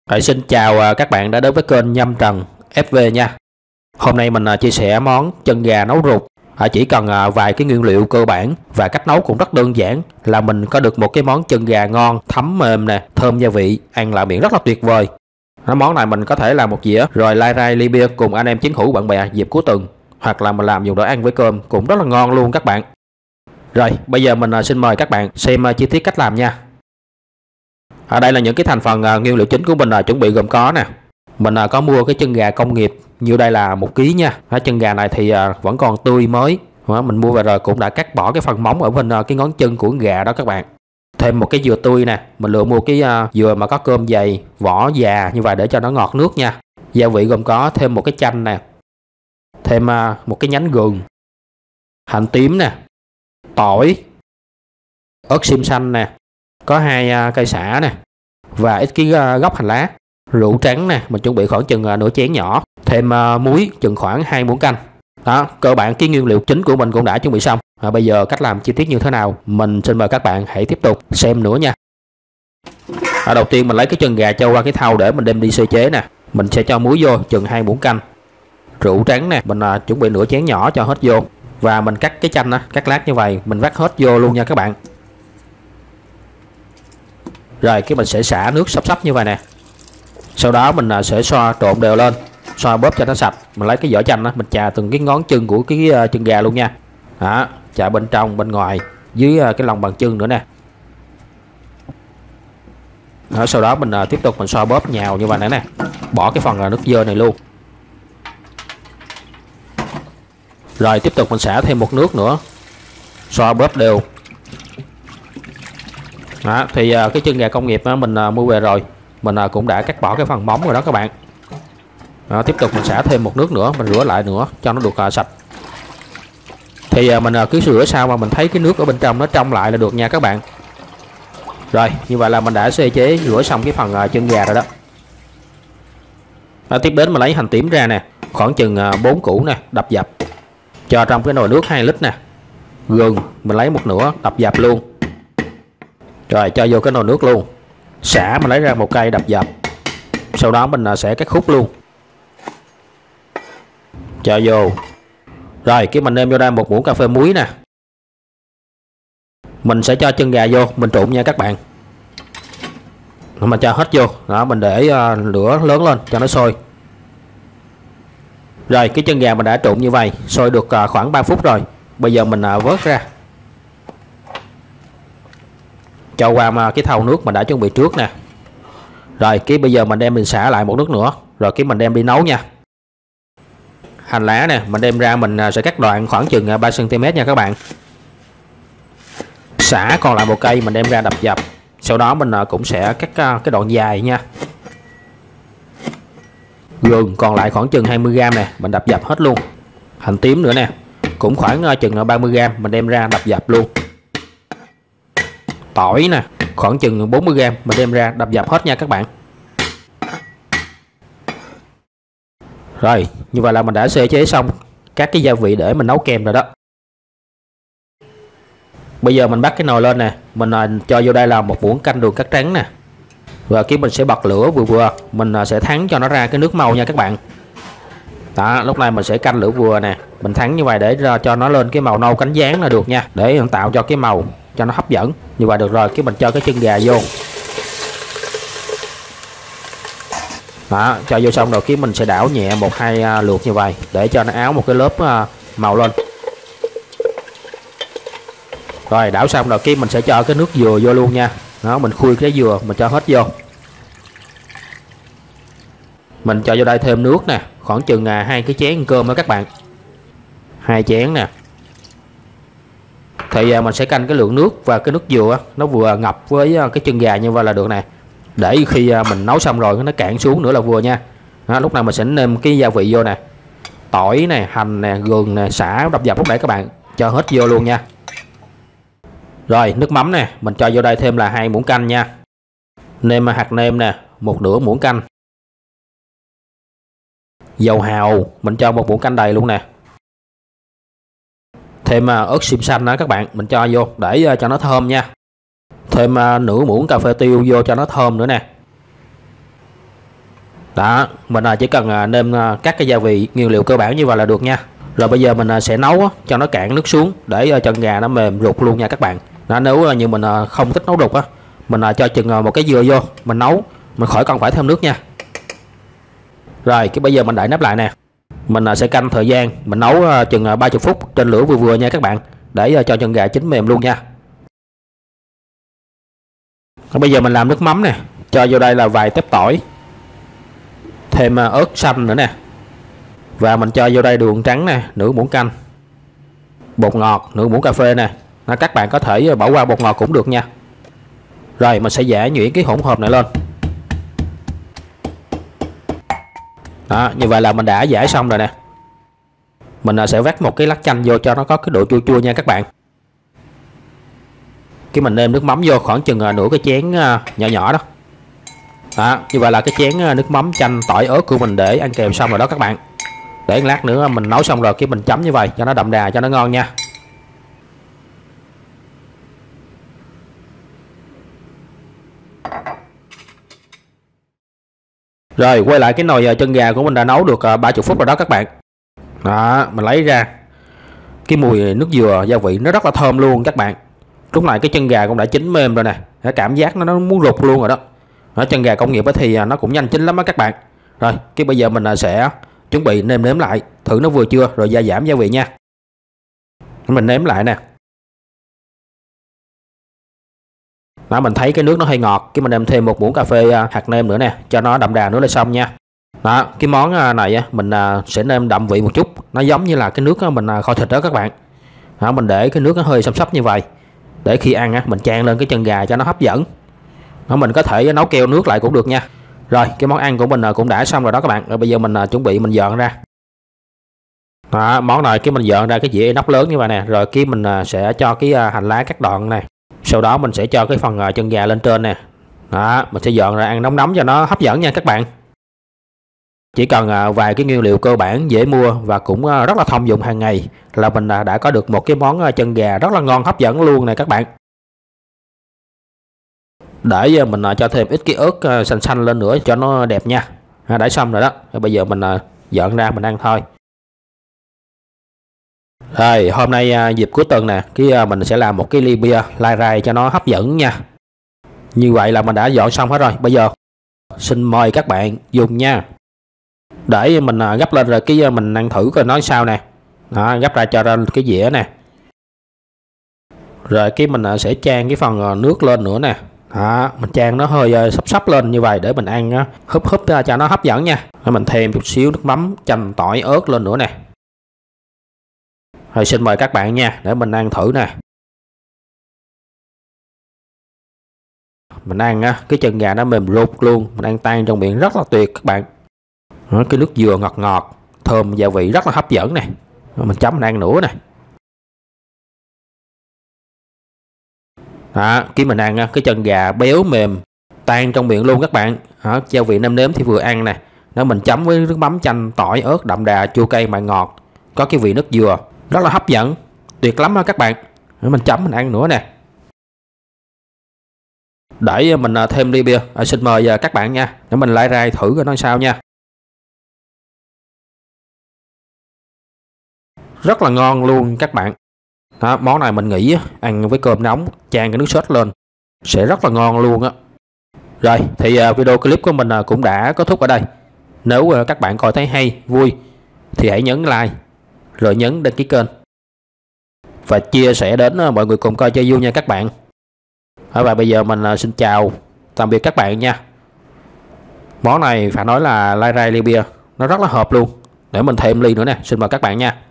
Xin chào các bạn đã đến với kênh Nhâm Trần FV nha. Hôm nay mình chia sẻ món chân gà nấu ruột. Chỉ cần vài cái nguyên liệu cơ bản và cách nấu cũng rất đơn giản là mình có được một cái món chân gà ngon, thấm mềm nè, thơm gia vị, ăn lại miệng rất là tuyệt vời. Món này mình có thể làm một dĩa rồi lai rai ly bia cùng anh em chiến hữu bạn bè dịp cuối tuần, hoặc là mình làm dùng để ăn với cơm cũng rất là ngon luôn các bạn. Rồi bây giờ mình xin mời các bạn xem chi tiết cách làm nha. Ở đây là những cái thành phần nguyên liệu chính của mình chuẩn bị gồm có nè. Mình có mua cái chân gà công nghiệp, như đây là 1 kg nha. Chân gà này thì vẫn còn tươi mới. Mình mua về rồi cũng đã cắt bỏ cái phần móng ở bên cái ngón chân của gà đó các bạn. Thêm một cái dừa tươi nè, mình lựa mua cái dừa mà có cơm dày, vỏ già như vậy để cho nó ngọt nước nha. Gia vị gồm có thêm một cái chanh nè, thêm một cái nhánh gừng, hành tím nè, tỏi, ớt xiêm xanh nè, có 2 cây sả nè và ít cái gốc hành lá. Rượu trắng nè, mình chuẩn bị khoảng chừng nửa chén nhỏ. Thêm muối chừng khoảng 2 muỗng canh. Đó, cơ bản cái nguyên liệu chính của mình cũng đã chuẩn bị xong. Bây giờ cách làm chi tiết như thế nào, mình xin mời các bạn hãy tiếp tục xem nữa nha. Đầu tiên mình lấy cái chân gà cho qua cái thau để mình đem đi sơ chế nè. Mình sẽ cho muối vô chừng 2 muỗng canh. Rượu trắng nè, mình chuẩn bị nửa chén nhỏ cho hết vô. Và mình cắt cái chanh cắt lát như vậy, mình vắt hết vô luôn nha các bạn. Rồi cái mình sẽ xả nước sắp như vậy nè. Sau đó mình sẽ xoa trộn đều lên, xoa bóp cho nó sạch. Mình lấy cái vỏ chanh mình chà từng cái ngón chân của cái chân gà luôn nha. Đó, chà bên trong, bên ngoài, dưới cái lòng bàn chân nữa nè. Đó, sau đó mình tiếp tục mình xoa bóp nhào như vậy nè. Bỏ cái phần nước dơ này luôn. Rồi tiếp tục mình xả thêm một nước nữa, xoa bóp đều. Đó, thì cái chân gà công nghiệp mình mua về rồi, mình cũng đã cắt bỏ cái phần móng rồi đó các bạn. Đó, tiếp tục mình xả thêm một nước nữa, mình rửa lại nữa cho nó được sạch. Thì mình cứ rửa sao mà mình thấy cái nước ở bên trong nó trong lại là được nha các bạn. Rồi như vậy là mình đã sơ chế rửa xong cái phần chân gà rồi đó. Tiếp đến mình lấy hành tím ra nè, khoảng chừng 4 củ nè, đập dập cho trong cái nồi nước 2 lít nè. Gừng mình lấy một nửa, đập dập luôn. Rồi cho vô cái nồi nước luôn. Sả mình lấy ra 1 cây, đập dập. Sau đó mình sẽ cắt khúc luôn, cho vô. Rồi cái mình nêm vô đây 1 muỗng cà phê muối nè. Mình sẽ cho chân gà vô, mình trộn nha các bạn. Mình cho hết vô. Đó, mình để lửa lớn lên cho nó sôi. Rồi cái chân gà mình đã trộn như vậy, sôi được khoảng 3 phút rồi. Bây giờ mình vớt ra, cho qua cái thau nước mình đã chuẩn bị trước nè. Rồi cái bây giờ mình đem mình xả lại một nước nữa, rồi cái mình đem đi nấu nha. Hành lá nè, mình đem ra mình sẽ cắt đoạn khoảng chừng 3 cm nha các bạn. Sả còn lại 1 cây, mình đem ra đập dập. Sau đó mình cũng sẽ cắt cái đoạn dài nha. Gừng còn lại khoảng chừng 20g nè, mình đập dập hết luôn. Hành tím nữa nè, cũng khoảng chừng 30g, mình đem ra đập dập luôn. Tỏi nè, khoảng chừng 40g, mình đem ra đập dập hết nha các bạn. Rồi như vậy là mình đã sơ chế xong các cái gia vị để mình nấu kem rồi đó. Bây giờ mình bắt cái nồi lên nè, mình cho vô đây là 1 muỗng canh đường cắt trắng nè. Và cái mình sẽ bật lửa vừa vừa, mình sẽ thắng cho nó ra cái nước màu nha các bạn. Đó, lúc này mình sẽ canh lửa vừa nè, mình thắng như vậy để cho nó lên cái màu nâu cánh gián là được nha, để tạo cho cái màu cho nó hấp dẫn. Như vậy được rồi, cái mình cho cái chân gà vô. Đó, cho vô xong rồi cái mình sẽ đảo nhẹ 1-2 lượt như vậy để cho nó áo một cái lớp màu lên. Rồi đảo xong rồi cái mình sẽ cho cái nước dừa vô luôn nha. Đó, mình khui cái dừa mình cho hết vô. Mình cho vô đây thêm nước nè, khoảng chừng 2 cái chén cơm đó các bạn. 2 chén nè. Thì mình sẽ canh cái lượng nước và cái nước dừa nó vừa ngập với cái chân gà như vậy là được nè. Để khi mình nấu xong rồi nó cạn xuống nữa là vừa nha. Đó, lúc này mình sẽ nêm cái gia vị vô nè. Tỏi nè, hành nè, gừng nè, sả đập dập lúc nãy các bạn, cho hết vô luôn nha. Rồi nước mắm nè, mình cho vô đây thêm là 2 muỗng canh nha. Nêm hạt nêm nè, 1/2 muỗng canh. Dầu hào mình cho 1 muỗng canh đầy luôn nè. Thêm ớt xiêm xanh đó các bạn, mình cho vô để cho nó thơm nha. Thêm nửa muỗng cà phê tiêu vô cho nó thơm nữa nè. Đó, mình chỉ cần nêm các cái gia vị nguyên liệu cơ bản như vậy là được nha. Rồi bây giờ mình sẽ nấu cho nó cạn nước xuống để chân gà nó mềm ruột luôn nha các bạn. Đó, nếu như mình không thích nấu ruột á, mình cho chừng một cái dừa vô mình nấu, mình khỏi cần phải thêm nước nha. Rồi cái bây giờ mình đậy nắp lại nè. Mình sẽ canh thời gian, mình nấu chừng 30 phút trên lửa vừa vừa nha các bạn, để cho chân gà chín mềm luôn nha. Bây giờ mình làm nước mắm nè, cho vô đây là vài tép tỏi, thêm ớt xanh nữa nè, và mình cho vô đây đường trắng nè, nửa muỗng canh, bột ngọt nửa muỗng cà phê nè. Các bạn có thể bỏ qua bột ngọt cũng được nha. Rồi mình sẽ giã nhuyễn cái hỗn hợp này lên. Đó, như vậy là mình đã giã xong rồi nè. Mình sẽ vắt một cái lát chanh vô cho nó có cái độ chua chua nha các bạn. Cái mình nêm nước mắm vô khoảng chừng nửa cái chén nhỏ nhỏ đó. Đó, như vậy là cái chén nước mắm chanh tỏi ớt của mình để ăn kèm xong rồi đó các bạn. Để lát nữa mình nấu xong rồi cái mình chấm như vậy cho nó đậm đà, cho nó ngon nha. Rồi quay lại cái nồi chân gà của mình đã nấu được 30 phút rồi đó các bạn. Đó, mình lấy ra. Cái mùi nước dừa gia vị nó rất là thơm luôn các bạn. Lúc này cái chân gà cũng đã chín mềm rồi nè. Cảm giác nó muốn rụt luôn rồi đó. Ở chân gà công nghiệp thì nó cũng nhanh chín lắm đó các bạn. Rồi cái bây giờ mình sẽ chuẩn bị nêm nếm lại thử nó vừa chưa rồi gia giảm gia vị nha. Mình nếm lại nè. Đó, mình thấy cái nước nó hơi ngọt, cái mình nêm thêm một muỗng cà phê hạt nêm nữa nè, cho nó đậm đà nữa là xong nha. Đó, cái món này mình sẽ nêm đậm vị một chút, nó giống như là cái nước mình kho thịt đó các bạn. Đó, mình để cái nước nó hơi xăm xắp như vậy, để khi ăn mình chan lên cái chân gà cho nó hấp dẫn. Đó, mình có thể nấu keo nước lại cũng được nha. Rồi cái món ăn của mình cũng đã xong rồi đó các bạn. Rồi bây giờ mình chuẩn bị mình dọn ra. Đó, món này cái mình dọn ra cái dĩa inox lớn như vậy nè, rồi cái mình sẽ cho cái hành lá cắt đoạn này. Sau đó mình sẽ cho cái phần chân gà lên trên nè. Đó, mình sẽ dọn ra ăn nóng nóng cho nó hấp dẫn nha các bạn. Chỉ cần vài cái nguyên liệu cơ bản dễ mua và cũng rất là thông dụng hàng ngày là mình đã có được một cái món chân gà rất là ngon hấp dẫn luôn nè các bạn. Để mình cho thêm ít cái ớt xanh xanh lên nữa cho nó đẹp nha. Đã xong rồi đó. Bây giờ mình dọn ra mình ăn thôi. Rồi hôm nay dịp cuối tuần nè, mình sẽ làm một cái ly bia lai rai cho nó hấp dẫn nha. Như vậy là mình đã dọn xong hết rồi. Bây giờ xin mời các bạn dùng nha. Để mình gấp lên rồi cái mình ăn thử coi nói sao nè. Đó, gấp ra cho ra cái dĩa nè. Rồi cái mình sẽ chan cái phần nước lên nữa nè. Đó, mình chan nó hơi sắp sắp lên như vậy để mình ăn húp húp cho nó hấp dẫn nha. Rồi mình thêm chút xíu nước mắm chanh tỏi ớt lên nữa nè. Rồi xin mời các bạn nha, để mình ăn thử nè. Mình ăn cái chân gà nó mềm ruột luôn, mình ăn tan trong miệng rất là tuyệt các bạn. Đó, cái nước dừa ngọt ngọt, thơm gia vị rất là hấp dẫn nè. Mình chấm mình ăn nữa nè. Đó, cái mình ăn cái chân gà béo mềm, tan trong miệng luôn các bạn. Đó, gia vị nêm nếm thì vừa ăn nè. Đó, mình chấm với nước mắm chanh tỏi ớt đậm đà chua cay mặn ngọt, có cái vị nước dừa rất là hấp dẫn, tuyệt lắm đó các bạn. Đó, mình chấm mình ăn nữa nè. Để mình thêm ly bia. Xin mời các bạn nha, để mình lại ra thử coi nó sao nha. Rất là ngon luôn các bạn. Đó, món này mình nghĩ ăn với cơm nóng chan cái nước sốt lên sẽ rất là ngon luôn á. Rồi thì video clip của mình cũng đã kết thúc ở đây. Nếu các bạn coi thấy hay vui thì hãy nhấn like, rồi nhấn đăng ký kênh và chia sẻ đến mọi người cùng coi cho vui nha các bạn. Và bây giờ mình xin chào tạm biệt các bạn nha. Món này phải nói là lai rai ly bia nó rất là hợp luôn. Để mình thêm ly nữa nè, xin mời các bạn nha.